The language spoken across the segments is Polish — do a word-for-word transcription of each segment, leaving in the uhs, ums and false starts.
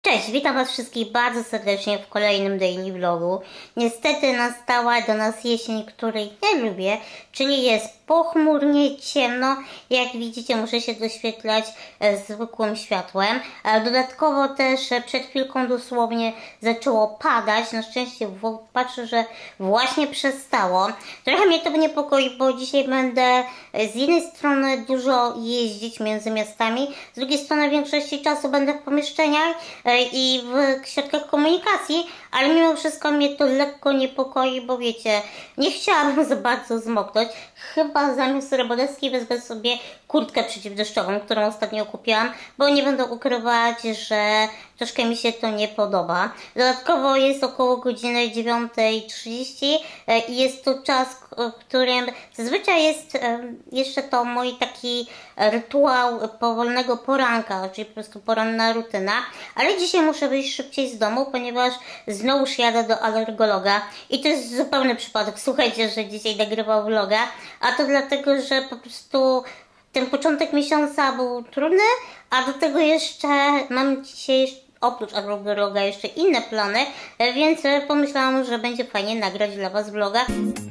Cześć, witam was wszystkich bardzo serdecznie w kolejnym daily vlogu. Niestety nastała do nas jesień, której nie lubię, czyli jest pochmurnie, ciemno. Jak widzicie, muszę się doświetlać zwykłym światłem. Dodatkowo też przed chwilką dosłownie zaczęło padać. Na szczęście patrzę, że właśnie przestało. Trochę mnie to niepokoi, bo dzisiaj będę z jednej strony dużo jeździć między miastami, z drugiej strony w większości czasu będę w pomieszczeniach i w środkach komunikacji, ale mimo wszystko mnie to lekko niepokoi, bo wiecie, nie chciałabym za bardzo zmoknąć. Chyba zamiast robodeskiej wezmę sobie kurtkę przeciwdeszczową, którą ostatnio kupiłam, bo nie będę ukrywać, że troszkę mi się to nie podoba. Dodatkowo jest około godziny dziewiąta trzydzieści i jest to czas, w którym zazwyczaj jest jeszcze to mój taki rytuał powolnego poranka, czyli po prostu poranna rutyna, ale dzisiaj muszę wyjść szybciej z domu, ponieważ znowuż jadę do alergologa i to jest zupełny przypadek. Słuchajcie, że dzisiaj nagrywam vloga, a to dlatego, że po prostu ten początek miesiąca był trudny, a do tego jeszcze mam dzisiaj oprócz alergologa jeszcze inne plany, więc pomyślałam, że będzie fajnie nagrać dla was vloga.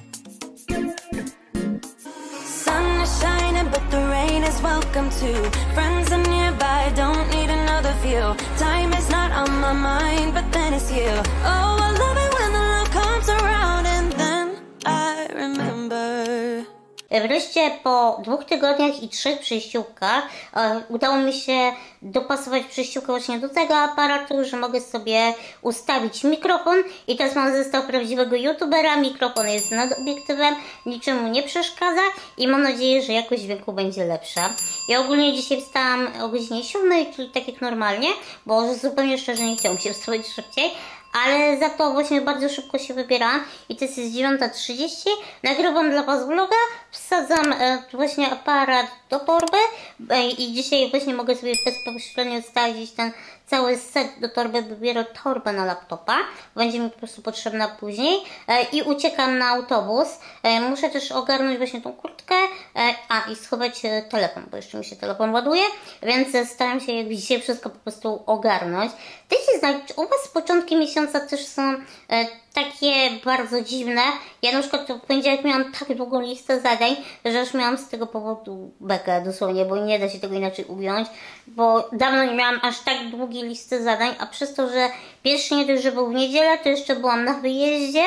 But the rain is welcome too. Friends are nearby, don't need another view. Time is not on my mind, but then it's you. Oh, I love it when the love comes around and then I remember. Wreszcie po dwóch tygodniach i trzech przejściówkach e, udało mi się dopasować przejściówkę właśnie do tego aparatu, że mogę sobie ustawić mikrofon i teraz mam zestaw prawdziwego youtubera. Mikrofon jest nad obiektywem, niczemu nie przeszkadza i mam nadzieję, że jakość dźwięku będzie lepsza. Ja ogólnie dzisiaj wstałam o godzinie siódmej, czyli tak jak normalnie, bo zupełnie szczerze nie chciałam się wstawać szybciej. Ale za to właśnie bardzo szybko się wybierałam i to jest dziewiąta trzydzieści. Nagrywam dla was vloga, wsadzam e, właśnie aparat do torby e, i dzisiaj właśnie mogę sobie bezpośrednio wsadzić ten cały set do torby, dopiero torbę na laptopa, będzie mi po prostu potrzebna później e, i uciekam na autobus. E, muszę też ogarnąć właśnie tą kurtkę, e, a i schować e, telefon, bo jeszcze mi się telefon ładuje, więc e, staram się jak widzicie wszystko po prostu ogarnąć. Dajcie znać, czy u was początki miesiąca też są e, takie bardzo dziwne. Ja na przykład w poniedziałek miałam tak długą listę zadań, że już miałam z tego powodu bekę dosłownie, bo nie da się tego inaczej ująć, bo dawno nie miałam aż tak długiej listy zadań, a przez to, że pierwszy nie dość, że był w niedzielę, to jeszcze byłam na wyjeździe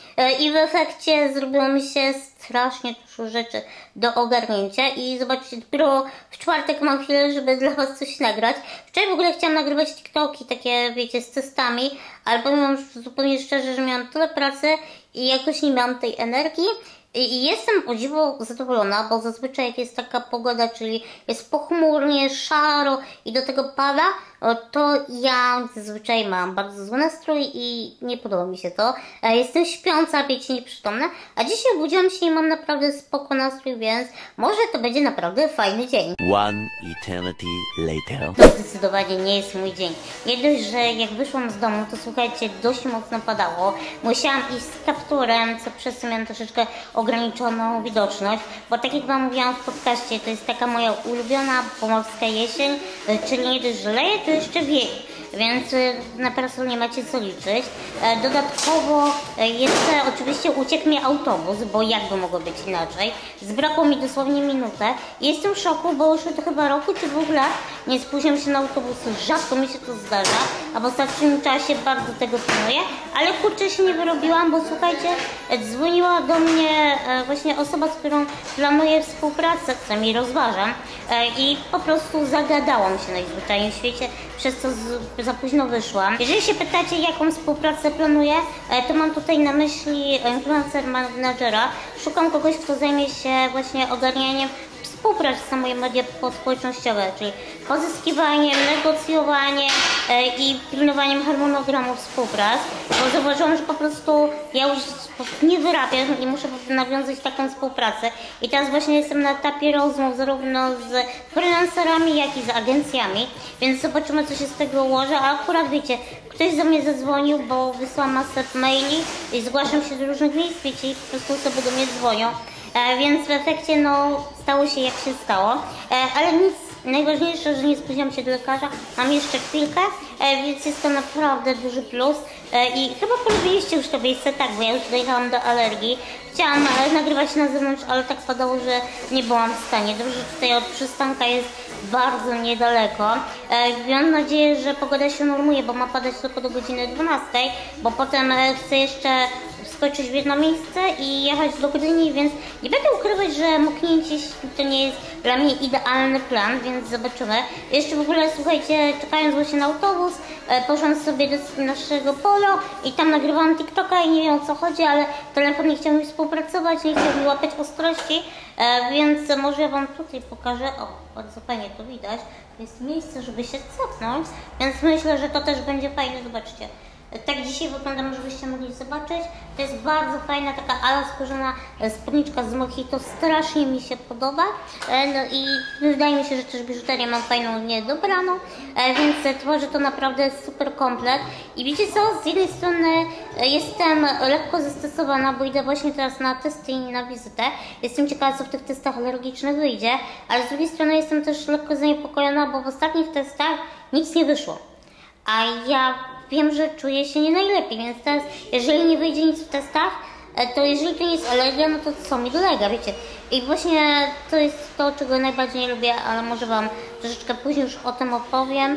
i w efekcie zrobiło mi się strasznie dużo rzeczy do ogarnięcia i zobaczcie, dopiero w czwartek mam chwilę, żeby dla was coś nagrać. Wczoraj w ogóle chciałam nagrywać TikToki, takie wiecie, z testami, ale powiem zupełnie szczerze, że miałam tyle pracy i jakoś nie miałam tej energii. I jestem o dziwo zadowolona, bo zazwyczaj jak jest taka pogoda, czyli jest pochmurnie, szaro i do tego pada, to ja zazwyczaj mam bardzo zły nastrój i nie podoba mi się to. Jestem śpiąca, wiecie, nieprzytomna, a dzisiaj obudziłam się i mam naprawdę spoko nastrój, więc może to będzie naprawdę fajny dzień. One eternity later. To zdecydowanie nie jest mój dzień. Nie dość, że jak wyszłam z domu, to słuchajcie, dość mocno padało. Musiałam iść z kapturem, co przez to miałam troszeczkę ograniczoną widoczność, bo tak jak wam mówiłam w podcaście, to jest taka moja ulubiona pomorska jesień, czyli nie dość, że leje, to jeszcze wieje, więc na parasol nie macie co liczyć. Dodatkowo jeszcze oczywiście uciekł mi autobus, bo jakby mogło być inaczej. Zbrakło mi dosłownie minutę. Jestem w szoku, bo już to chyba roku czy dwóch lat nie spóźniam się na autobus. Rzadko mi się to zdarza, a w ostatnim czasie bardzo tego pilnuję, ale kurczę się nie wyrobiłam, bo słuchajcie, dzwoniła do mnie właśnie osoba, z którą planuję współpracę, co mi rozważam i po prostu zagadałam się najzwyczajniej w świecie, przez co z, za późno wyszłam. Jeżeli się pytacie, jaką współpracę planuję, to mam tutaj na myśli influencer managera. Szukam kogoś, kto zajmie się właśnie ogarnianiem współpracy z moje media społecznościowe, czyli pozyskiwaniem, negocjowaniem e, i pilnowaniem harmonogramu współprac, bo zauważyłam, że po prostu ja już nie wyrabiam i muszę nawiązać taką współpracę i teraz właśnie jestem na etapie rozmów zarówno z freelancerami, jak i z agencjami, więc zobaczymy, co się z tego ułoży, a akurat wiecie, ktoś do mnie zadzwonił, bo wysłałam masę maili i zgłaszam się do różnych miejsc, wiecie, i po prostu osoby do mnie dzwonią. e, więc w efekcie no stało się jak się stało, e, ale nic, najważniejsze, że nie spóźniłam się do lekarza, mam jeszcze chwilkę, e, więc jest to naprawdę duży plus e, i chyba polubiliście już to miejsce, tak, bo ja już dojechałam do alergii. Chciałam e, nagrywać na zewnątrz, ale tak padało, że nie byłam w stanie. Dobrze, że tutaj od przystanka jest bardzo niedaleko. E, mam nadzieję, że pogoda się normuje, bo ma padać tylko do godziny dwunastej, bo potem e, chcę jeszcze skoczyć w jedno miejsce i jechać do Gdyni, więc nie będę ukrywać, że moknięcie to nie jest dla mnie idealny plan, więc zobaczymy. Jeszcze w ogóle, słuchajcie, czekając właśnie na autobus, e, poszłam sobie do naszego polo i tam nagrywałam TikToka i nie wiem o co chodzi, ale telefon nie chciał mi współpracować, nie chciał mi łapać ostrości, e, więc może ja wam tutaj pokażę. O, bardzo fajnie to widać. Jest miejsce, żeby się cofnąć, więc myślę, że to też będzie fajne. Zobaczcie. Tak dzisiaj wyglądam, żebyście mogli zobaczyć. To jest bardzo fajna taka ala skórzana spódniczka z mojito. Strasznie mi się podoba. No i wydaje mi się, że też biżuterię mam fajną, niedobraną. Więc tworzy to naprawdę super komplet. I wiecie co? Z jednej strony jestem lekko zestresowana, bo idę właśnie teraz na testy i na wizytę. Jestem ciekawa, co w tych testach alergicznych wyjdzie. Ale z drugiej strony jestem też lekko zaniepokojona, bo w ostatnich testach nic nie wyszło. A ja wiem, że czuję się nie najlepiej, więc teraz, jeżeli nie wyjdzie nic w testach, to jeżeli to nie jest alergia, no to co mi dolega, wiecie. I właśnie to jest to, czego najbardziej nie lubię, ale może wam troszeczkę później już o tym opowiem,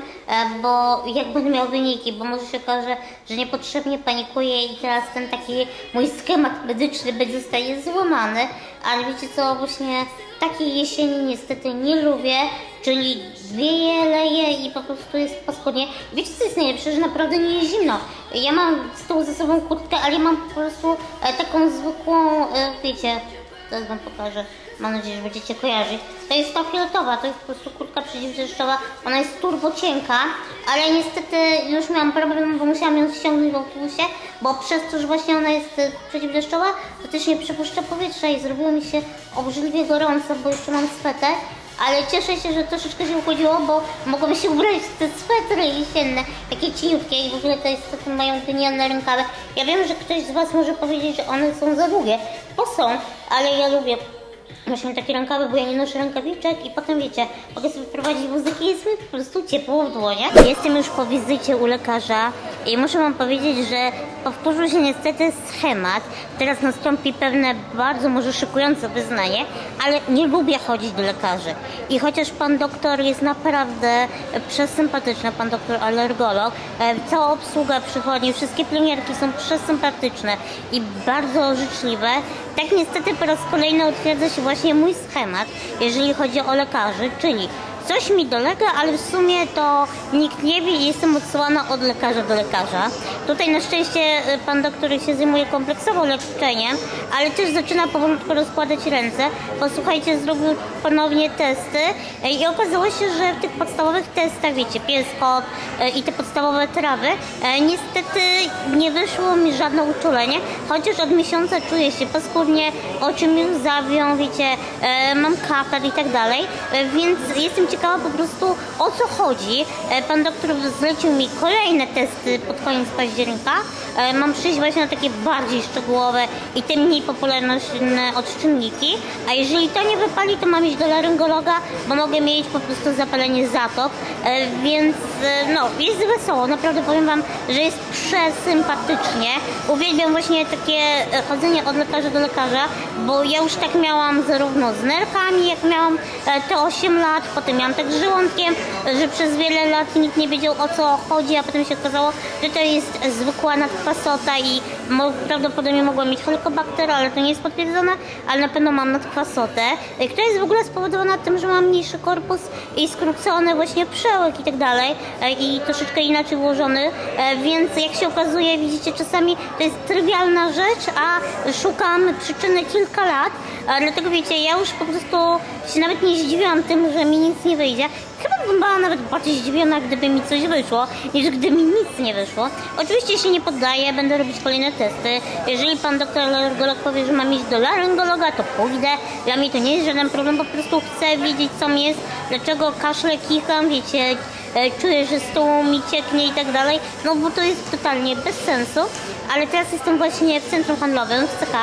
bo jak będę miał wyniki, bo może się okaże, że niepotrzebnie panikuję i teraz ten taki mój schemat medyczny będzie zostaje złamany, ale wiecie co, właśnie takiej jesieni niestety nie lubię, czyli wieje, leje i po prostu jest paskudnie. Wiecie co jest najlepsze, że naprawdę nie jest zimno. Ja mam z tyłu ze sobą kurtkę, ale ja mam po prostu e, taką zwykłą, e, wiecie, teraz wam pokażę, mam nadzieję, że będziecie kojarzyć. To jest ta fioletowa, to jest po prostu kurtka przeciwdeszczowa, ona jest turbo cienka, ale niestety już miałam problem, bo musiałam ją ściągnąć w autobusie, bo przez to, że właśnie ona jest przeciwdeszczowa, to też nie przepuszcza powietrza i zrobiło mi się obrzydliwie gorąco, bo jeszcze mam sweter. Ale cieszę się, że troszeczkę się uchodziło, bo mogłam się ubrać w te swetry jesienne, takie cieniutkie i w ogóle to jest, to mają genialne rękawy. Ja wiem, że ktoś z was może powiedzieć, że one są za długie, bo są, ale ja lubię właśnie takie rękawy, bo ja nie noszę rękawiczek i potem wiecie, mogę sobie prowadzić muzykę i jest mi po prostu ciepło w dłoniach. Jestem już po wizycie u lekarza i muszę wam powiedzieć, że powtórzył się niestety schemat. Teraz nastąpi pewne bardzo może szykujące wyznanie, ale nie lubię chodzić do lekarzy. I chociaż pan doktor jest naprawdę przesympatyczny, pan doktor alergolog, cała obsługa przychodni, wszystkie pielęgniarki są przesympatyczne i bardzo życzliwe, tak niestety po raz kolejny utwierdza się właśnie mój schemat, jeżeli chodzi o lekarzy, czyli coś mi dolega, ale w sumie to nikt nie wie i jestem odsyłana od lekarza do lekarza. Tutaj na szczęście pan doktor się zajmuje kompleksowo leczeniem, ale też zaczyna powolutku rozkładać ręce, bo słuchajcie, zrobił ponownie testy i okazało się, że w tych podstawowych testach, wiecie, pies, kot i te podstawowe trawy, niestety nie wyszło mi żadne uczulenie, chociaż od miesiąca czuję się paskudnie, oczy mi łzawią, wiecie, mam katar i tak dalej, więc jestem ciekawa po prostu, o co chodzi. Pan doktor zlecił mi kolejne testy pod koniec października. Mam przyjść właśnie na takie bardziej szczegółowe i te mniej popularne odczynniki. A jeżeli to nie wypali, to mam iść do laryngologa, bo mogę mieć po prostu zapalenie zatop. Więc no, jest wesoło. Naprawdę powiem wam, że jest przesympatycznie. Uwielbiam właśnie takie chodzenie od lekarza do lekarza, bo ja już tak miałam zarówno z nerkami, jak miałam te osiem lat, potem miałam tak z żołądkiem, że przez wiele lat nikt nie wiedział, o co chodzi, a potem się okazało, że to jest zwykła nadkwasota i prawdopodobnie mogłam mieć helikobakter, ale to nie jest potwierdzone, ale na pewno mam nadkwasotę, która jest w ogóle spowodowana tym, że mam mniejszy korpus i skrócony właśnie przełyk i tak dalej i troszeczkę inaczej ułożony, więc jak się okazuje, widzicie, czasami to jest trywialna rzecz, a szukam przyczyny kilka lat, dlatego wiecie, ja już po prostu się nawet nie zdziwiłam tym, że mi nic nie wyjdzie. Chyba bym była nawet bardziej zdziwiona, gdyby mi coś wyszło, niż gdyby mi nic nie wyszło. Oczywiście się nie poddaję, będę robić kolejne testy. Jeżeli pan doktor alergolog powie, że mam iść do laryngologa, to pójdę. Dla mnie to nie jest żaden problem, po prostu chcę wiedzieć, co mi jest, dlaczego kaszle, kicham, wiecie, czuję, że z tyłu mi cieknie i tak dalej, no bo to jest totalnie bez sensu. Ale teraz jestem właśnie w centrum handlowym w C K,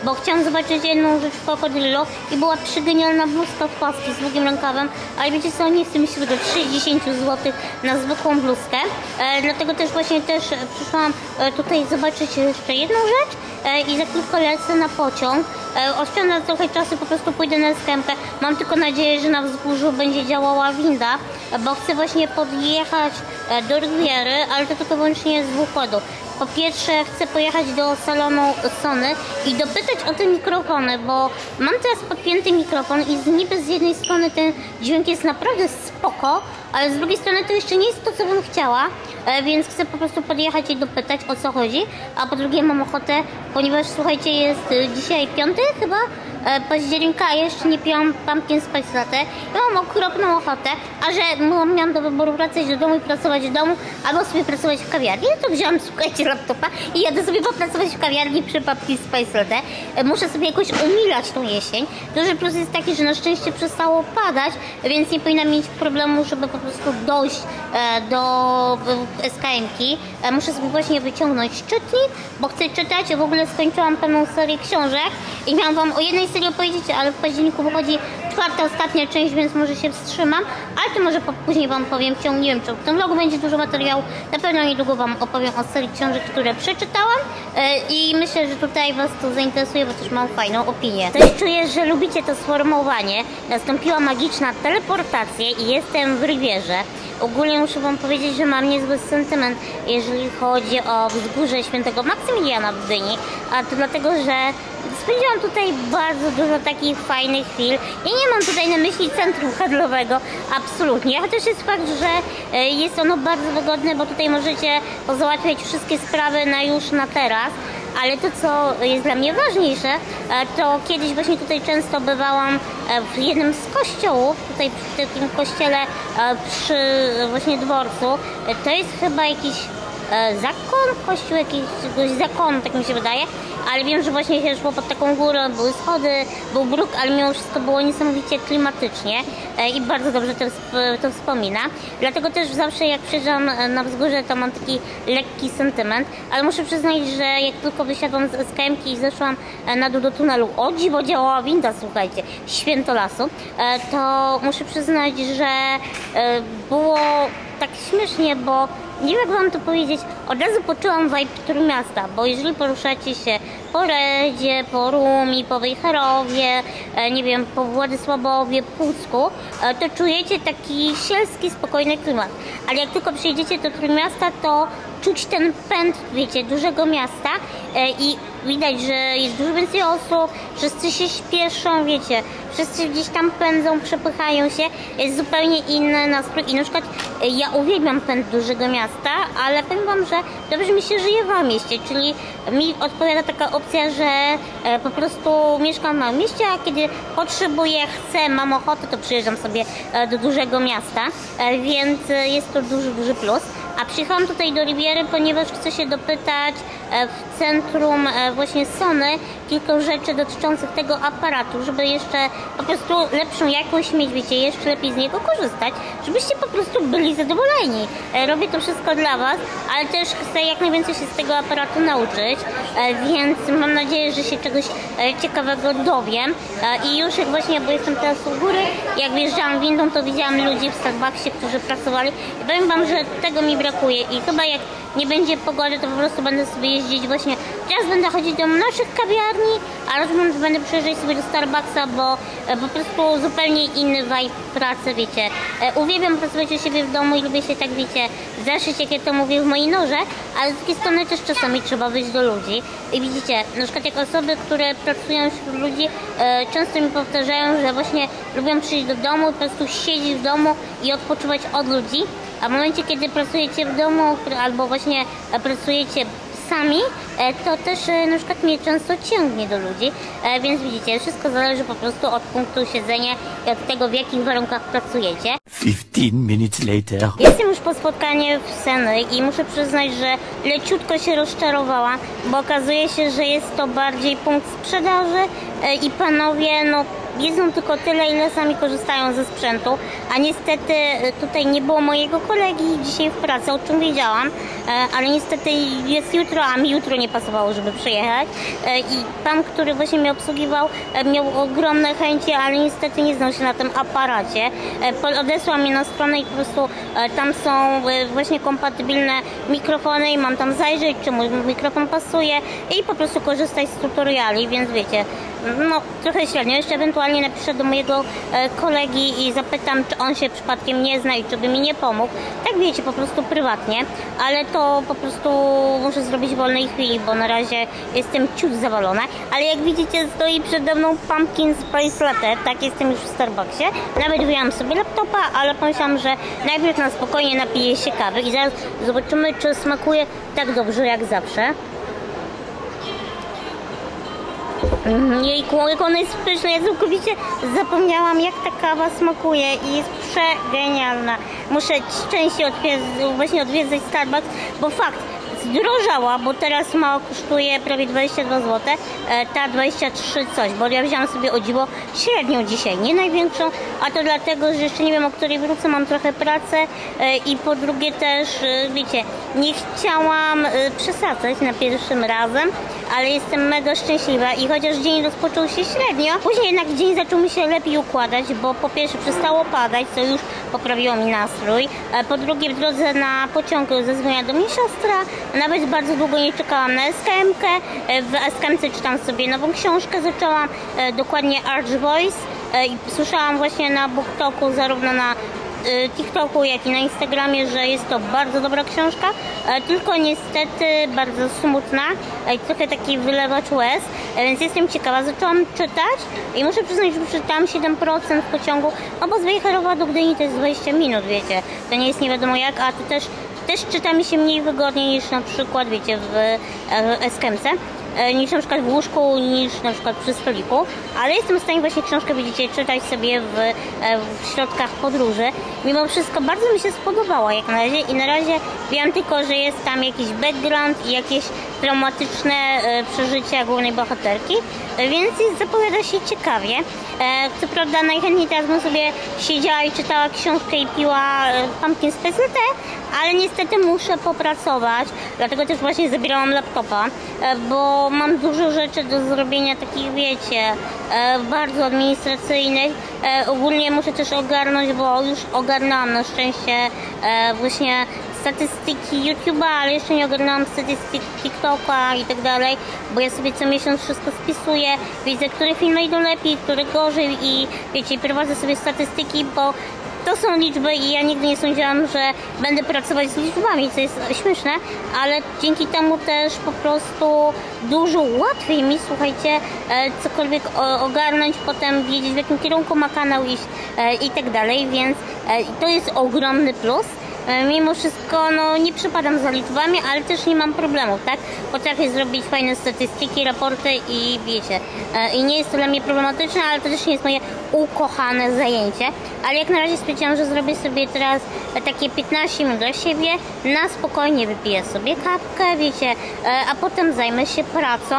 bo chciałam zobaczyć jedną rzecz w Krokodyllo i była przygenialna bluzka w paski z długim rękawem, ale wiecie co, nie chcę mi się wydać sześćdziesiąt złotych na zwykłą bluzkę, e, dlatego też właśnie też przyszłam e, tutaj zobaczyć jeszcze jedną rzecz e, i za chwilkę lecę na pociąg. E, oszczędzę trochę czasu, po prostu pójdę na skępę. Mam tylko nadzieję, że na wzgórzu będzie działała winda, bo chcę właśnie podjechać e, do Riviery, ale to tylko wyłącznie z dwóch powodów. Po pierwsze chcę pojechać do salonu Sony i dopytać o te mikrofony, bo mam teraz podpięty mikrofon i z niby z jednej strony ten dźwięk jest naprawdę spoko, ale z drugiej strony to jeszcze nie jest to, co bym chciała, e, więc chcę po prostu podjechać i dopytać, o co chodzi, a po drugie mam ochotę, ponieważ słuchajcie, jest e, dzisiaj piąty chyba e, października, a jeszcze nie piłam pumpkin spice latte. Ja mam okropną ochotę, a że miałam do wyboru wracać do domu i pracować w domu, albo sobie pracować w kawiarni, to wziąłam, słuchajcie, laptopa i jadę sobie popracować w kawiarni przy pumpkin spice latte. E, muszę sobie jakoś umilać tą jesień. Duży plus jest taki, że na szczęście przestało padać, więc nie powinna mieć problemu, żeby po prostu dojść e, do S K M-ki. E, muszę sobie właśnie wyciągnąć czytnik, bo chcę czytać. W ogóle skończyłam pewną serię książek i miałam wam o jednej serii opowiedzieć, ale w październiku wychodzi czwarta, ostatnia część, więc może się wstrzymam, ale to może po, później wam powiem w ciągu, nie wiem, czy w tym vlogu będzie dużo materiału, na pewno niedługo wam opowiem o serii książek, które przeczytałam e, i myślę, że tutaj was to zainteresuje, bo też mam fajną opinię. Też czuję, że lubicie to sformułowanie. Nastąpiła magiczna teleportacja i jestem w Rivierze. Ogólnie muszę wam powiedzieć, że mam niezły sentyment, jeżeli chodzi o wzgórze Świętego Maksymiliana w Gdyni, a to dlatego, że spędziłam tutaj bardzo dużo takich fajnych chwil i nie mam tutaj na myśli centrum handlowego, absolutnie, chociaż jest fakt, że jest ono bardzo wygodne, bo tutaj możecie załatwiać wszystkie sprawy na już na teraz. Ale to, co jest dla mnie ważniejsze, to kiedyś właśnie tutaj często bywałam w jednym z kościołów, tutaj w takim kościele przy właśnie dworcu. To jest chyba jakiś zakon, kościół jakiegoś zakonu, tak mi się wydaje, ale wiem, że właśnie się szło pod taką górę, były schody, był bruk, ale mimo wszystko było niesamowicie klimatycznie i bardzo dobrze to, to wspominam. Dlatego też zawsze jak przyjeżdżam na wzgórze, to mam taki lekki sentyment, ale muszę przyznać, że jak tylko wysiadłam z S K M-ki i zeszłam na dół do tunelu, o dziwo, działała winda, słuchajcie, święto lasu, to muszę przyznać, że było tak śmiesznie, bo nie wiem, jak wam to powiedzieć, od razu poczułam vibe Trójmiasta, bo jeżeli poruszacie się po Redzie, po Rumi, po Wejherowie, nie wiem, po Władysławowie, Pucku, to czujecie taki sielski, spokojny klimat. Ale jak tylko przyjedziecie do Trójmiasta, to czuć ten pęd, wiecie, dużego miasta i widać, że jest dużo więcej osób, wszyscy się śpieszą, wiecie, wszyscy gdzieś tam pędzą, przepychają się, jest zupełnie inny nastrój i na przykład ja uwielbiam pęd dużego miasta, ale powiem wam, że dobrze mi się żyje w mieście, czyli mi odpowiada taka opcja, że po prostu mieszkam w małym mieście, a kiedy potrzebuję, chcę, mam ochotę, to przyjeżdżam sobie do dużego miasta, więc jest to duży, duży plus. A przyjechałam tutaj do Riviery, ponieważ chcę się dopytać w centrum właśnie Sony kilka rzeczy dotyczących tego aparatu, żeby jeszcze po prostu lepszą jakość mieć, wiecie, jeszcze lepiej z niego korzystać, żebyście po prostu byli zadowoleni. Robię to wszystko dla was, ale też chcę jak najwięcej się z tego aparatu nauczyć, więc mam nadzieję, że się czegoś ciekawego dowiem. I już jak właśnie, bo jestem teraz u góry, jak wjeżdżałam windą, to widziałam ludzi w Starbucksie, którzy pracowali i powiem wam, że tego mi brakuje i chyba jak nie będzie pogody, to po prostu będę sobie jeździć właśnie, teraz będę chodzić do naszych kawiarni, a rozumiem, że będę przyjeżdżać sobie do Starbucksa, bo e, po prostu zupełnie inny vibe pracy, wiecie. E, uwielbiam pracować u siebie w domu i lubię się tak, wiecie, zaszyć, jak ja to mówię, w mojej norze, ale z drugiej strony też czasami trzeba wyjść do ludzi i widzicie, na przykład jak osoby, które pracują wśród ludzi, e, często mi powtarzają, że właśnie lubią przyjść do domu, po prostu siedzieć w domu i odpoczywać od ludzi. A w momencie, kiedy pracujecie w domu albo właśnie pracujecie sami, to też na przykład mnie często ciągnie do ludzi, więc widzicie, wszystko zależy po prostu od punktu siedzenia i od tego, w jakich warunkach pracujecie. fifteen minutes later. Jestem już po spotkaniu w Seny i muszę przyznać, że leciutko się rozczarowałam, bo okazuje się, że jest to bardziej punkt sprzedaży i panowie, no wiedzą tylko tyle, ile sami korzystają ze sprzętu, a niestety tutaj nie było mojego kolegi dzisiaj w pracy, o czym wiedziałam, ale niestety jest jutro, a mi jutro nie pasowało, żeby przyjechać i pan, który właśnie mnie obsługiwał, miał ogromne chęci, ale niestety nie znał się na tym aparacie. Odesłał mnie na stronę i po prostu tam są właśnie kompatybilne mikrofony i mam tam zajrzeć, czy mój mikrofon pasuje i po prostu korzystać z tutoriali, więc wiecie, no trochę średnio. Jeszcze ewentualnie napiszę do mojego kolegi i zapytam, czy on się przypadkiem nie zna i czy by mi nie pomógł. Tak wiecie, po prostu prywatnie, ale to po prostu muszę zrobić w wolnej chwili, bo na razie jestem ciut zawalona. Ale jak widzicie, stoi przede mną Pumpkin Spice Latte, tak, jestem już w Starbucksie. Nawet wyjęłam sobie laptopa, ale pomyślałam, że najpierw na spokojnie napiję się kawy i zaraz zobaczymy, czy smakuje tak dobrze jak zawsze. Jejku, jak ona jest pyszna, ja całkowicie zapomniałam, jak ta kawa smakuje i jest przegenialna. Muszę częściej odwiedzać, właśnie odwiedzać Starbucks, bo fakt, zdrożała, bo teraz mało kosztuje prawie dwadzieścia dwa złote, ta dwadzieścia trzy coś, bo ja wziąłam sobie o dziwo średnią dzisiaj, nie największą, a to dlatego, że jeszcze nie wiem, o której wrócę, mam trochę pracy i po drugie też, wiecie, nie chciałam przesadzać na pierwszym razem, ale jestem mega szczęśliwa i chociaż dzień rozpoczął się średnio, później jednak dzień zaczął mi się lepiej układać, bo po pierwsze przestało padać, co już poprawiło mi nastrój, po drugie w drodze na pociągu zadzwoniła do mnie siostra, nawet bardzo długo nie czekałam na es ka emkę, w es ka emce czytam sobie nową książkę, zaczęłam dokładnie Arch Voice i słyszałam właśnie na BookToku, zarówno na TikToku, jak i na Instagramie, że jest to bardzo dobra książka, tylko niestety bardzo smutna i trochę taki wylewacz łez, więc jestem ciekawa. Zaczęłam czytać i muszę przyznać, że przeczytałam siedem procent w pociągu, no bo z Wejherowa do Gdyni to jest dwadzieścia minut, wiecie, to nie jest nie wiadomo jak, a to też, też czyta mi się mniej wygodnie niż na przykład, wiecie, w, w es ka emce. Niż na przykład w łóżku, niż na przykład przy stoliku, ale jestem w stanie właśnie książkę, widzicie, czytać sobie w, w środkach podróży. Mimo wszystko bardzo mi się spodobała jak na razie i na razie wiem tylko, że jest tam jakiś background i jakieś traumatyczne e, przeżycia głównej bohaterki, e, więc jest, zapowiada się ciekawie. E, co prawda najchętniej teraz bym sobie siedziała i czytała książkę i piła e, Pumpkin Spice Latte, ale niestety muszę popracować, dlatego też właśnie zabierałam laptopa, e, bo mam dużo rzeczy do zrobienia, takich wiecie, e, bardzo administracyjnych. E, ogólnie muszę też ogarnąć, bo już ogarnęłam na szczęście e, właśnie statystyki YouTube'a, ale jeszcze nie ogarnęłam statystyk TikToka i tak dalej, bo ja sobie co miesiąc wszystko spisuję, widzę, które filmy idą lepiej, które gorzej i wiecie, prowadzę sobie statystyki, bo to są liczby i ja nigdy nie sądziłam, że będę pracować z liczbami, co jest śmieszne, ale dzięki temu też po prostu dużo łatwiej mi, słuchajcie, cokolwiek ogarnąć, potem wiedzieć, w jakim kierunku ma kanał iść i tak dalej, więc to jest ogromny plus. Mimo wszystko, no nie przypadam za liczbami, ale też nie mam problemów, tak? Potrafię zrobić fajne statystyki, raporty i wiecie, i nie jest to dla mnie problematyczne, ale to też nie jest moje ukochane zajęcie. Ale jak na razie stwierdziłam, że zrobię sobie teraz takie piętnaście minut dla siebie, na spokojnie wypiję sobie kawkę, wiecie, a potem zajmę się pracą.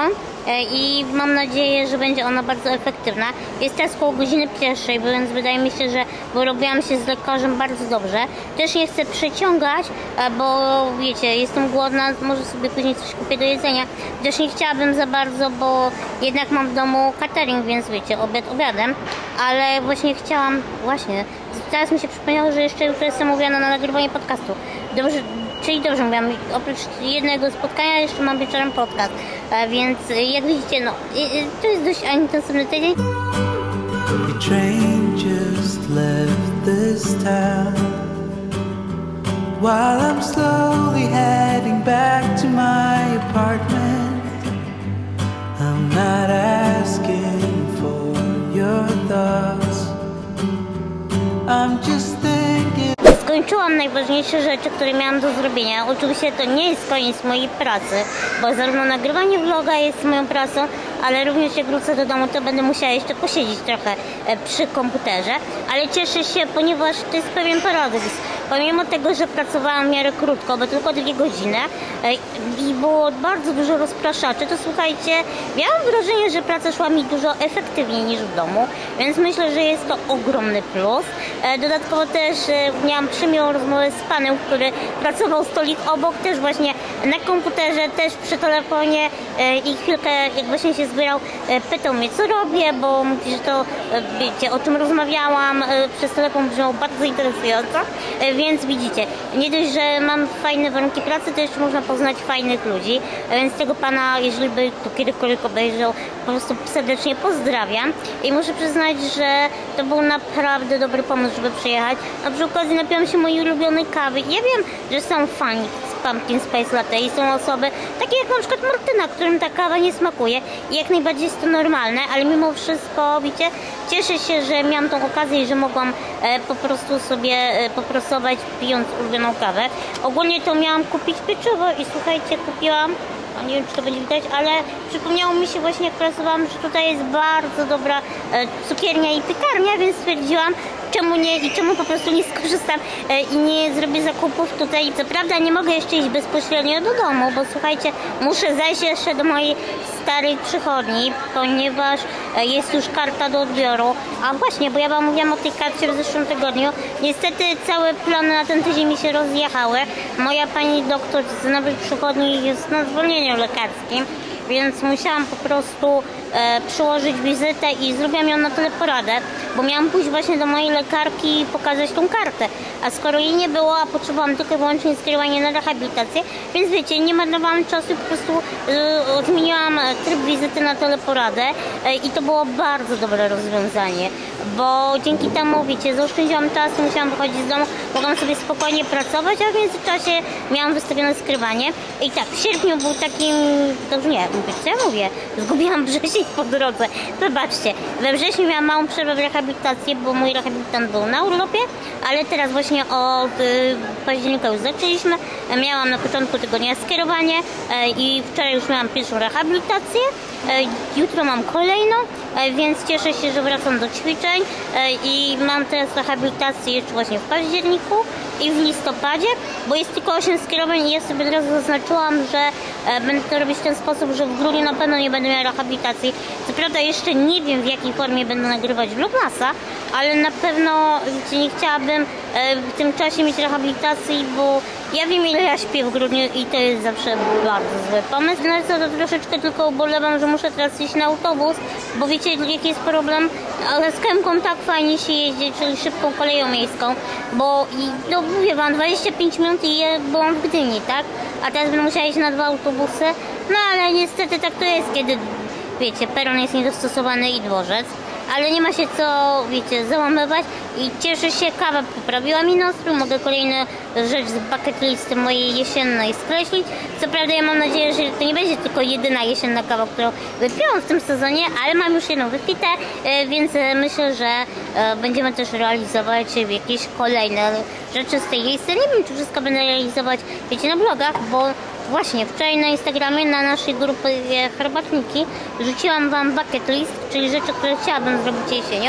I mam nadzieję, że będzie ona bardzo efektywna. Jest teraz koło godziny pierwszej, więc wydaje mi się, że wyrobiłam się z lekarzem bardzo dobrze. Też nie chcę przeciągać, bo wiecie, jestem głodna, może sobie później coś kupię do jedzenia. Też nie chciałabym za bardzo, bo jednak mam w domu catering, więc wiecie, obiad obiadem. Ale właśnie chciałam, właśnie, teraz mi się przypomniało, że jeszcze jutro jestem umówiona na nagrywanie podcastu. Dobrze, czyli dobrze mówiłam, oprócz jednego spotkania jeszcze mam wieczorem podcast, a więc jak widzicie, no to jest dość intensywny tydzień. A train just left this town while I'm slowly heading back to my apartment. I'm not asking for your thoughts, I'm just thinking. Skończyłam najważniejsze rzeczy, które miałam do zrobienia. Oczywiście to nie jest koniec mojej pracy, bo zarówno nagrywanie vloga jest moją pracą, ale również jak wrócę do domu, to będę musiała jeszcze posiedzieć trochę przy komputerze. Ale cieszę się, ponieważ to jest pewien paradoks. pomimo tego, że pracowałam w miarę krótko, bo tylko dwie godziny i było bardzo dużo rozpraszaczy, to słuchajcie, miałam wrażenie, że praca szła mi dużo efektywniej niż w domu, więc myślę, że jest to ogromny plus. Dodatkowo też miałam przymiłą rozmowę z panem, który pracował stolik obok, też właśnie na komputerze, też przy telefonie i chwilkę, jak właśnie się zbierał, pytał mnie, co robię, bo mówi, że to, wiecie, o czym rozmawiałam przez telefon, brzmiało bardzo interesująco, więc widzicie, nie dość, że mam fajne warunki pracy, to jeszcze można poznać fajnych ludzi, więc tego pana, jeżeli by to kiedykolwiek obejrzał, po prostu serdecznie pozdrawiam i muszę przyznać, że to był naprawdę dobry pomysł, żeby przyjechać. A przy okazji napiłam się mojej ulubionej kawy. Ja wiem, że są fani z Pumpkin Spice Latte i są osoby takie jak na przykład Martyna, którym ta kawa nie smakuje i jak najbardziej jest to normalne, ale mimo wszystko, wiecie, cieszę się, że miałam tą okazję i że mogłam e, po prostu sobie e, poprosować, pijąc ulubioną kawę. Ogólnie to miałam kupić pieczywo i słuchajcie, kupiłam, a nie wiem, czy to będzie widać, ale przypomniało mi się właśnie, jak pracowałam, że tutaj jest bardzo dobra e, cukiernia i piekarnia, więc stwierdziłam, czemu nie i czemu po prostu nie skorzystam e, i nie zrobię zakupów tutaj. Co prawda nie mogę jeszcze iść bezpośrednio do domu, bo słuchajcie, muszę zajść jeszcze do mojej starej przychodni, ponieważ e, jest już karta do odbioru. A właśnie, bo ja wam mówiłam o tej karcie w zeszłym tygodniu. Niestety całe plany na ten tydzień mi się rozjechały. Moja pani doktor z nowej przychodni jest na zwolnieniu lekarskim, więc musiałam po prostu e, przyłożyć wizytę i zrobiłam ją na tyle poradę, bo miałam pójść właśnie do mojej lekarki i pokazać tą kartę, a skoro jej nie było, a potrzebowałam tylko i wyłącznie skierowanie na rehabilitację, więc wiecie, nie marnowałam czasu i po prostu e, zmieniłam tryb wizyty na teleporadę e, i to było bardzo dobre rozwiązanie, bo dzięki temu, wiecie, zaoszczędziłam czas, nie musiałam wychodzić z domu, mogłam sobie spokojnie pracować, a w międzyczasie miałam wystawione skrywanie i tak, w sierpniu był takim, to już nie, co ja mówię, zgubiłam wrzesień po drodze, wybaczcie, we wrześniu miałam małą przerwę w rehabilitacji, bo mój rehabilitant był na urlopie, ale teraz właśnie od y, października już zaczęliśmy, miałam na początku tygodnia skierowanie y, i wczoraj już miałam pierwszą rehabilitację, y, jutro mam kolejną, y, więc cieszę się, że wracam do ćwiczeń y, i mam teraz rehabilitację jeszcze właśnie w październiku i w listopadzie, bo jest tylko osiem skierowań i ja sobie od razu zaznaczyłam, że e, będę to robić w ten sposób, że w grudniu na pewno nie będę miała rehabilitacji. Co prawda jeszcze nie wiem, w jakiej formie będę nagrywać vlogmasa, ale na pewno, wiecie, nie chciałabym e, w tym czasie mieć rehabilitacji, bo ja wiem, ile ja śpię w grudniu i to jest zawsze bardzo zły pomysł. No co, to troszeczkę tylko ubolewam, że muszę teraz iść na autobus, bo wiecie, jaki jest problem? Ale z Kemką tak fajnie się jeździ, czyli szybką koleją miejską, bo i, no mówię wam, dwadzieścia pięć minut i ja byłam w Gdyni, tak? A teraz będę musiała iść na dwa autobusy, no ale niestety tak to jest, kiedy, wiecie, peron jest niedostosowany i dworzec. Ale nie ma się co, wiecie, załamywać i cieszę się, kawa poprawiła mi nastrój, mogę kolejną rzecz z bucket listy mojej jesiennej skreślić. Co prawda ja mam nadzieję, że to nie będzie tylko jedyna jesienna kawa, którą wypiłam w tym sezonie, ale mam już jedną wypite, więc myślę, że będziemy też realizować jakieś kolejne rzeczy z tej listy. Nie wiem, czy wszystko będę realizować, wiecie, na blogach, bo właśnie wczoraj na Instagramie, na naszej grupie herbatniki rzuciłam wam bucket list, czyli rzeczy, które chciałabym zrobić jesienią.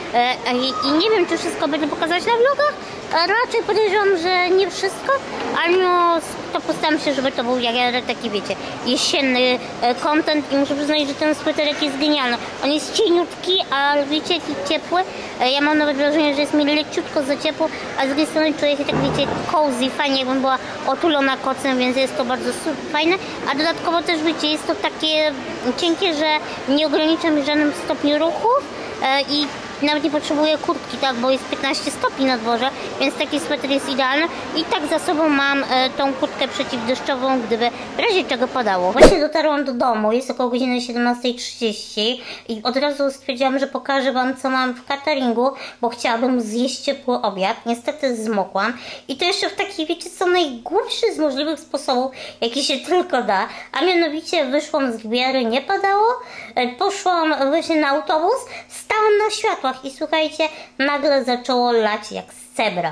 I nie wiem, czy wszystko będę pokazać na vlogach. Raczej podejrzewam, że nie wszystko, ale no, to postaram się, żeby to był taki, wiecie, jesienny content i muszę przyznać, że ten sweterek jest genialny. On jest cieniutki, a wiecie, jaki ciepły. Ja mam nawet wrażenie, że jest mi leciutko za ciepło, a z drugiej strony czuję się tak, wiecie, cozy, fajnie, jakbym była otulona kocem, więc jest to bardzo fajne. A dodatkowo też, wiecie, jest to takie cienkie, że nie ogranicza mi w żadnym stopniu ruchów i nawet nie potrzebuję kurtki, tak, bo jest piętnaście stopni na dworze, więc taki sweter jest idealny i tak za sobą mam e, tą kurtkę przeciwdeszczową, gdyby w razie czego padało. Właśnie dotarłam do domu, jest około godziny siedemnasta trzydzieści i od razu stwierdziłam, że pokażę wam, co mam w cateringu, bo chciałabym zjeść ciepły obiad. Niestety zmokłam i to jeszcze w taki, wiecie co, najgłupszy z możliwych sposobów, jaki się tylko da, a mianowicie wyszłam z Wiery, nie padało, e, poszłam właśnie na autobus, stałam na światło i słuchajcie, nagle zaczęło lać jak z cebra.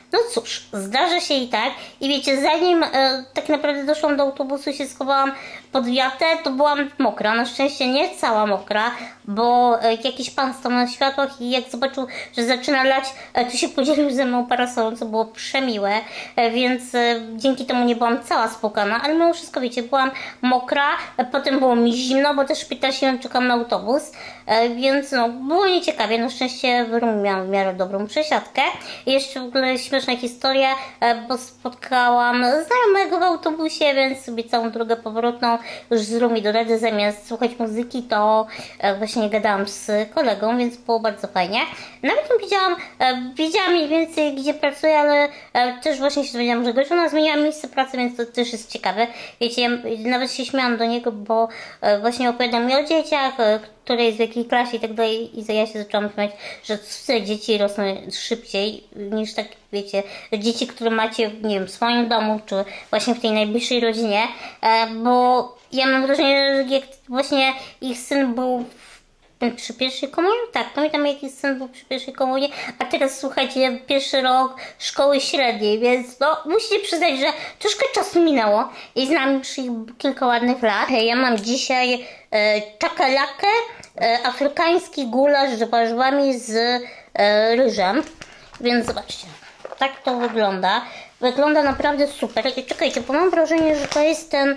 No cóż, zdarza się i tak. I wiecie, zanim e, tak naprawdę doszłam do autobusu i się schowałam pod wiatę, to byłam mokra. Na szczęście nie cała mokra, bo e, jakiś pan stał na światłach i jak zobaczył, że zaczyna lać, e, to się podzielił ze mną parasolem, co było przemiłe, e, więc e, dzięki temu nie byłam cała spłukana, ale mimo wszystko, wiecie, byłam mokra, e, potem było mi zimno, bo też szpital się czekam na autobus, e, więc no, było nieciekawie. Na szczęście w Rumu miałam w miarę dobrą przesiadkę. I jeszcze w ogóle śmieszna historia, e, bo spotkałam znajomego w autobusie, więc sobie całą drogę powrotną już z Rumi do Redy, zamiast słuchać muzyki, to e, właśnie gadałam z kolegą, więc było bardzo fajnie. Nawet nie wiedziałam, e, wiedziałam mniej więcej, gdzie pracuję, ale e, też właśnie się dowiedziałam, że Gorzona zmieniła miejsce pracy, więc to też jest ciekawe. Wiecie, ja nawet się śmiałam do niego, bo e, właśnie opowiadam mi o dzieciach, e, które jest w jakiej klasie i tak dalej, i ja się zaczęłam śmiać, że cudze dzieci rosną szybciej niż tak, wiecie, dzieci, które macie, nie wiem, w swoim domu, czy właśnie w tej najbliższej rodzinie, e, bo ja mam wrażenie, że jak właśnie ich syn był przy pierwszej komunii, tak, pamiętam jaki syn był przy pierwszej komunii, a teraz słuchajcie, pierwszy rok szkoły średniej, więc no musicie przyznać, że troszkę czasu minęło i znam już ich kilka ładnych lat. Ja mam dzisiaj e, czakalakę, e, afrykański gulasz z warzywami z e, ryżem, więc zobaczcie, tak to wygląda. Wygląda naprawdę super. I czekajcie, bo mam wrażenie, że to jest ten,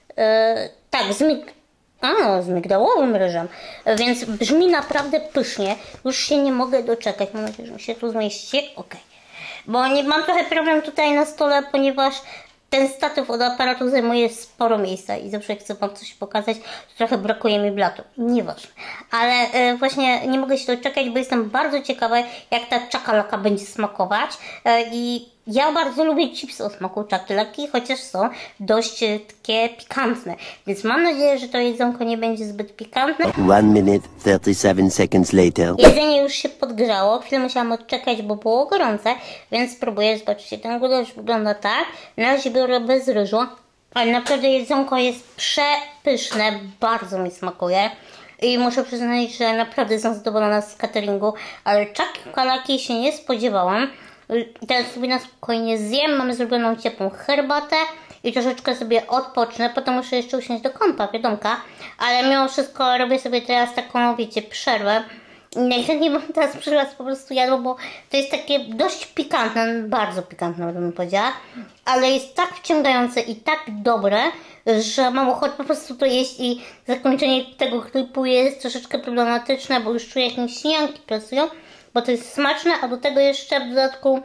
e, tak, z mig A, z migdałowym ryżem, więc brzmi naprawdę pysznie. Już się nie mogę doczekać. Mam nadzieję, że mi się tu zmieści. Ok. Bo nie mam trochę problem tutaj na stole, ponieważ ten statyw od aparatu zajmuje sporo miejsca i zawsze jak chcę wam coś pokazać, to trochę brakuje mi blatu. Nieważne. Ale e, właśnie nie mogę się doczekać, bo jestem bardzo ciekawa, jak ta czakalaka będzie smakować. E, I ja bardzo lubię chipsy o smaku czakalaki, chociaż są dość e, takie pikantne. Więc mam nadzieję, że to jedzonko nie będzie zbyt pikantne. One minute, thirty-seven seconds later. Jedzenie już się podgrzało, chwilę musiałam odczekać, bo było gorące, więc spróbuję. Zobaczcie, ten gulasz wygląda tak. Na razie biorę bez ryżu, ale naprawdę jedzonko jest przepyszne, bardzo mi smakuje. I muszę przyznać, że naprawdę jestem zadowolona z cateringu, ale czakalaki się nie spodziewałam. Teraz sobie na spokojnie zjem, mamy zrobioną ciepłą herbatę i troszeczkę sobie odpocznę, potem muszę jeszcze usiąść do kąpa, wiadomka, ale mimo wszystko robię sobie teraz taką, wiecie, przerwę. Najchętniej bym teraz przy raz po prostu jadła, bo to jest takie dość pikantne, bardzo pikantne bym powiedziała, ale jest tak wciągające i tak dobre, że mam ochotę po prostu to jeść i zakończenie tego klipu jest troszeczkę problematyczne, bo już czuję, jak mi śnianki pracują, bo to jest smaczne, a do tego jeszcze w dodatku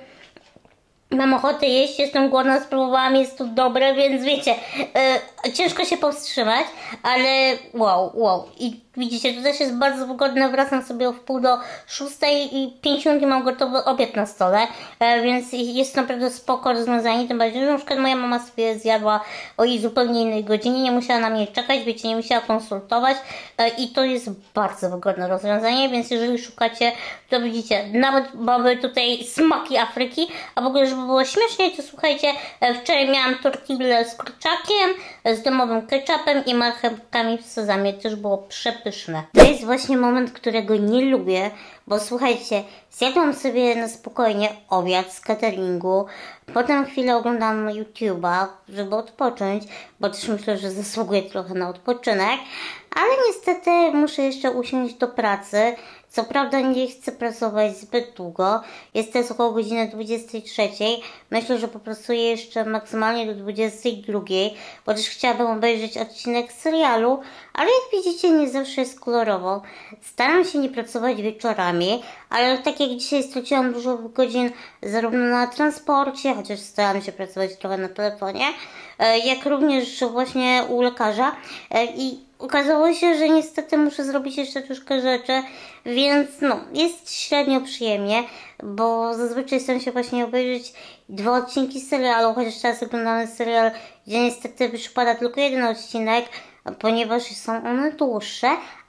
mam ochotę jeść, jestem głodna, spróbowałam, jest to dobre, więc wiecie, yy, ciężko się powstrzymać, ale wow, wow. I widzicie, to też jest bardzo wygodne, wracam sobie o wpół do szóstej i pięć minut mam gotowy obiad na stole, e, więc jest naprawdę spoko rozwiązanie, tym bardziej, że na przykład moja mama sobie zjadła o jej zupełnie innej godzinie, nie musiała na mnie czekać, wiecie, nie musiała konsultować e, i to jest bardzo wygodne rozwiązanie, więc jeżeli szukacie, to widzicie, nawet mamy tutaj smaki Afryki, a w ogóle, żeby było śmieszniej, to słuchajcie, e, wczoraj miałam tortillę z kurczakiem, z domowym ketchupem i marchewkami w sezamie, też było przepyszne. To jest właśnie moment, którego nie lubię, bo słuchajcie, zjadłam sobie na spokojnie obiad z cateringu, potem chwilę oglądam YouTube'a, żeby odpocząć, bo też myślę, że zasługuję trochę na odpoczynek, ale niestety muszę jeszcze usiąść do pracy. Co prawda nie chcę pracować zbyt długo, jest teraz około godziny dwudziestej trzeciej. Myślę, że popracuję jeszcze maksymalnie do dwudziestej drugiej, bo też chciałabym obejrzeć odcinek serialu, ale jak widzicie, nie zawsze jest kolorowo. Staram się nie pracować wieczorami, ale tak jak dzisiaj straciłam dużo godzin zarówno na transporcie, chociaż starałam się pracować trochę na telefonie, jak również właśnie u lekarza i okazało się, że niestety muszę zrobić jeszcze troszkę rzeczy, więc no, jest średnio przyjemnie, bo zazwyczaj staram się właśnie obejrzeć dwa odcinki serialu, chociaż teraz oglądamy serial, gdzie niestety przypada tylko jeden odcinek, ponieważ są one dłuższe,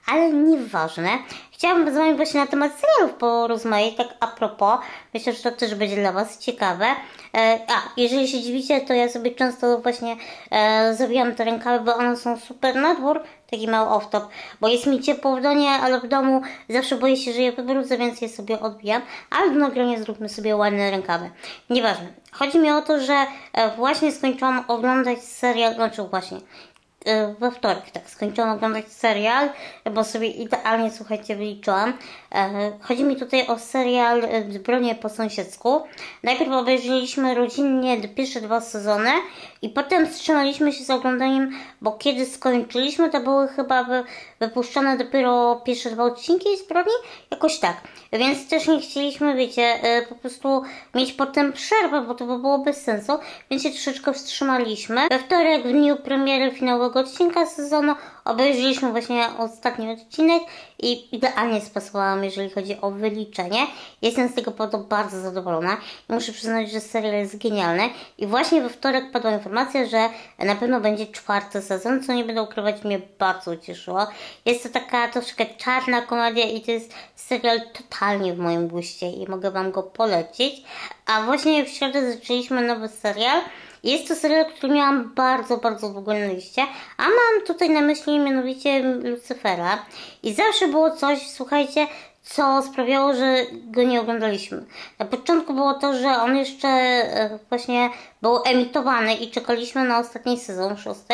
ale nieważne. Chciałabym z Wami właśnie na temat serialów porozmawiać, tak a propos. Myślę, że to też będzie dla Was ciekawe. E, a, jeżeli się dziwicie, to ja sobie często właśnie e, zawijam te rękawy, bo one są super na dwór. Taki mały off-top, bo jest mi ciepło w domu, ale w domu zawsze boję się, że je wybrudzę, więc je sobie odbijam. Ale w nagraniu zróbmy sobie ładne rękawy. Nieważne. Chodzi mi o to, że e, właśnie skończyłam oglądać serial, znaczy właśnie we wtorek, tak, skończyłam oglądać serial, bo sobie idealnie, słuchajcie, wyliczyłam. Chodzi mi tutaj o serial Zbrodnie po sąsiedzku. Najpierw obejrzeliśmy rodzinnie pierwsze dwa sezony i potem wstrzymaliśmy się z oglądaniem, bo kiedy skończyliśmy, to były chyba wy, wypuszczone dopiero pierwsze dwa odcinki Zbrodni, jakoś tak. Więc też nie chcieliśmy, wiecie, po prostu mieć potem przerwę, bo to by było bez sensu, więc się troszeczkę wstrzymaliśmy. We wtorek, w dniu premiery finałowego odcinka sezonu, obejrzeliśmy właśnie ostatni odcinek i idealnie spasowałam, jeżeli chodzi o wyliczenie. Jestem z tego powodu bardzo zadowolona i muszę przyznać, że serial jest genialny. I właśnie we wtorek padła informacja, że na pewno będzie czwarty sezon, co nie będę ukrywać, mnie bardzo ucieszyło. Jest to taka troszkę czarna komedia i to jest serial totalnie w moim guście i mogę Wam go polecić. A właśnie w środę zaczęliśmy nowy serial. Jest to serial, który miałam bardzo, bardzo długo na liście, a mam tutaj na myśli mianowicie Lucyfera. I zawsze było coś, słuchajcie, co sprawiało, że go nie oglądaliśmy. Na początku było to, że on jeszcze właśnie był emitowany i czekaliśmy na ostatni sezon, szósty,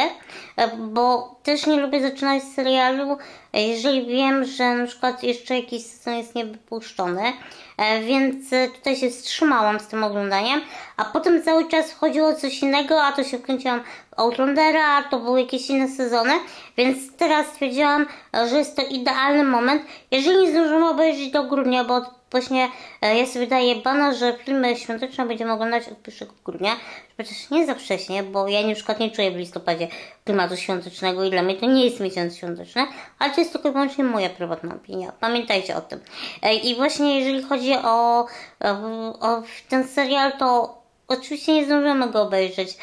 bo też nie lubię zaczynać serialu, jeżeli wiem, że na przykład jeszcze jakiś sezon jest niewypuszczony, więc tutaj się wstrzymałam z tym oglądaniem, a potem cały czas chodziło o coś innego, a to się wkręciłam w Outlandera, a to były jakieś inne sezony, więc teraz stwierdziłam, że jest to idealny moment, jeżeli nie zdążymy obejrzeć do grudnia, bo właśnie ja sobie daję bana, że filmy świąteczne będziemy oglądać od pierwszego grudnia, chociaż nie za wcześnie, bo ja na przykład nie czuję w listopadzie klimatu świątecznego i dla mnie to nie jest miesiąc świąteczny, ale to jest tylko i wyłącznie moja prywatna opinia. Pamiętajcie o tym. I właśnie jeżeli chodzi o, o, o ten serial, to oczywiście nie zdążymy go obejrzeć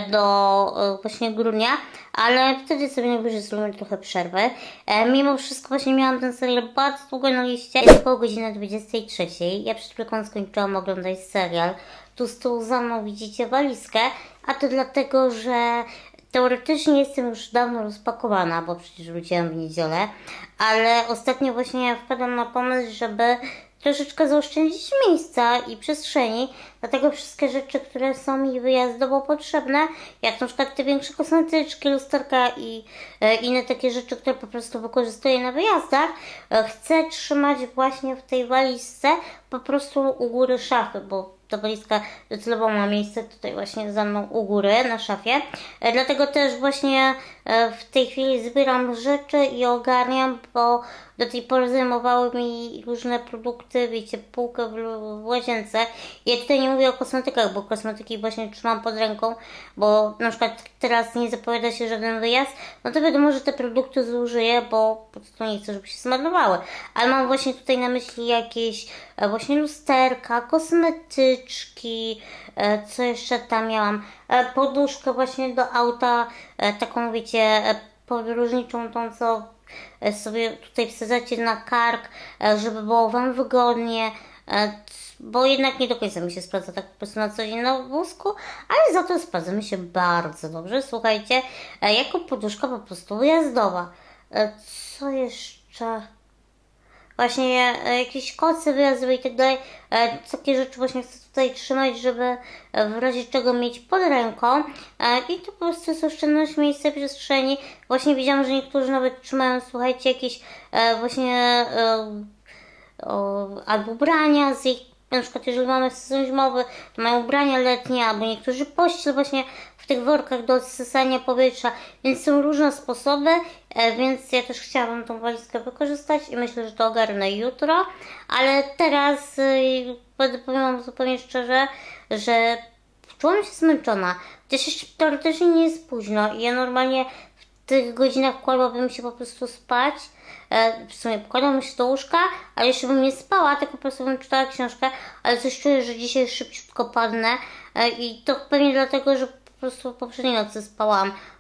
do właśnie grudnia, ale wtedy sobie najwyżej zrobimy trochę przerwy. Mimo wszystko właśnie miałam ten serial bardzo długo na liście. Jest około godziny dwudziestej trzeciej. Ja przed chwilką skończyłam oglądać serial. Tu z tyłu za mną widzicie walizkę, a to dlatego, że teoretycznie jestem już dawno rozpakowana, bo przecież wróciłam w niedzielę, ale ostatnio właśnie wpadłam na pomysł, żeby troszeczkę zaoszczędzić miejsca i przestrzeni, dlatego wszystkie rzeczy, które są mi wyjazdowo potrzebne, jak na przykład te większe kosmetyczki, lusterka i e, inne takie rzeczy, które po prostu wykorzystuję na wyjazdach, e, chcę trzymać właśnie w tej walizce, po prostu u góry szafy, bo ta walizka docelowo ma miejsce tutaj właśnie za mną u góry na szafie. E, dlatego też właśnie e, w tej chwili zbieram rzeczy i ogarniam, bo do tej pory zajmowały mi różne produkty, wiecie, półkę w, w łazience. Ja tutaj nie mówię o kosmetykach, bo kosmetyki właśnie trzymam pod ręką, bo na przykład teraz nie zapowiada się żaden wyjazd, no to wiadomo, że te produkty zużyję, bo po prostu nie chcę, żeby się zmarnowały. Ale mam właśnie tutaj na myśli jakieś e, właśnie lusterka, kosmetyczki, e, co jeszcze tam miałam, e, poduszkę właśnie do auta, e, taką wiecie, e, podróżniczą, tą co sobie tutaj wsadzacie na kark, żeby było Wam wygodnie, bo jednak nie do końca mi się sprawdza tak po prostu na co dzień na wózku, ale za to sprawdza mi się bardzo dobrze, słuchajcie, jako poduszka po prostu wyjazdowa. Co jeszcze? Właśnie jakieś koce wyjazdowe i tak dalej, takie rzeczy właśnie chcę tutaj trzymać, żeby w razie czego mieć pod ręką i to po prostu jest oszczędność miejsca, przestrzeni. Właśnie widziałam, że niektórzy nawet trzymają, słuchajcie, jakieś właśnie albo ubrania z ich, na przykład jeżeli mamy sezon zimowy, to mają ubrania letnie, albo niektórzy pościel właśnie w tych workach do odsysania powietrza, więc są różne sposoby, więc ja też chciałabym tą walizkę wykorzystać i myślę, że to ogarnę jutro, ale teraz będę powiem Wam zupełnie szczerze, że czułam się zmęczona, chociaż jeszcze teoretycznie nie jest późno i ja normalnie w tych godzinach kładłabym się po prostu spać, w sumie pokładałam się do łóżka, ale jeszcze bym nie spała, tylko po prostu bym czytała książkę, ale coś czuję, że dzisiaj szybciutko padnę i to pewnie dlatego, że po prostu w poprzedniej nocy spałam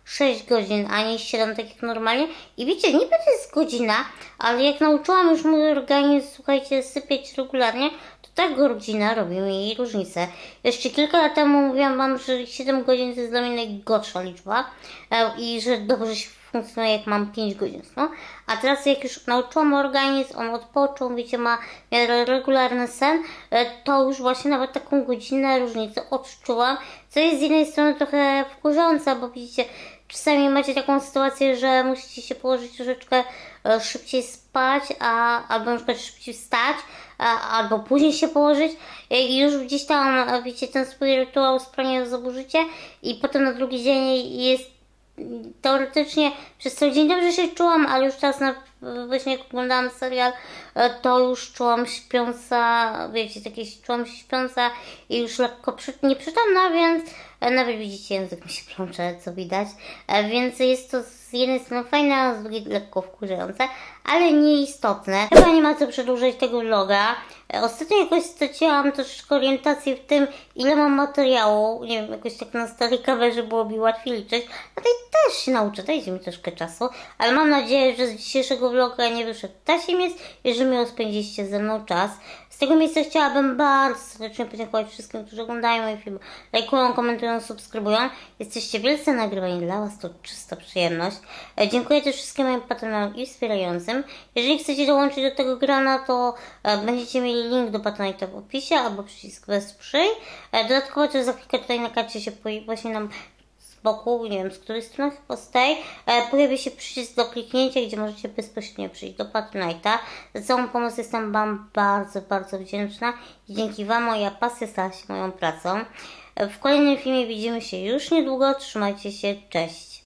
sześć godzin, a nie siedem, tak jak normalnie. I wiecie, niby to jest godzina, ale jak nauczyłam już mój organizm, słuchajcie, sypiać regularnie, to ta godzina robi mi różnicę. Jeszcze kilka lat temu mówiłam wam, że siedem godzin to jest dla mnie najgorsza liczba i że dobrze się funkcjonuje, jak mam pięć godzin snu. A teraz jak już nauczyłam organizm, on odpoczął, wiecie, ma regularny sen, to już właśnie nawet taką godzinę różnicę odczułam, co jest z jednej strony trochę wkurzające, bo widzicie, czasami macie taką sytuację, że musicie się położyć troszeczkę szybciej spać, a, albo na przykład szybciej wstać, a, albo później się położyć i już gdzieś tam, wiecie, ten swój rytuał sprawnie zaburzycie i potem na drugi dzień jest teoretycznie przez cały dzień dobrze się czułam, ale już teraz na, właśnie jak oglądałam serial, to już czułam śpiąca, wiecie, takie czułam się śpiąca i już lekko przy, nieprzytomna, więc nawet widzicie, język mi się plącze, co widać, więc jest to z jednej strony fajne, a z drugiej lekko wkurzające, ale nieistotne. Chyba nie ma co przedłużać tego vloga. Ostatnio jakoś straciłam troszeczkę orientację w tym, ile mam materiału. Nie wiem, jakoś tak na starej kamerze było mi łatwiej liczyć. A tutaj też się nauczę, dajcie mi troszkę czasu. Ale mam nadzieję, że z dzisiejszego vloga nie wyszedł tasiemiec i że miło spędziliście ze mną czas. Z tego miejsca chciałabym bardzo serdecznie podziękować wszystkim, którzy oglądają moje filmy, lajkują, komentują, subskrybują. Jesteście wielce nagrywani dla Was, to czysta przyjemność. Dziękuję też wszystkim moim patronom i wspierającym. Jeżeli chcecie dołączyć do tego grana, to będziecie mieli link do Patronite'a w opisie albo przycisk wesprzyj. Dodatkowo też za chwilkę tutaj na karcie się pojawi właśnie nam z boku, nie wiem z której strony, chyba z tej, pojawi się przycisk do kliknięcia, gdzie możecie bezpośrednio przyjść do Patronite'a. Za całą pomoc jestem Wam bardzo, bardzo wdzięczna i dzięki Wam moja pasja stała się moją pracą. W kolejnym filmie widzimy się już niedługo. Trzymajcie się, cześć!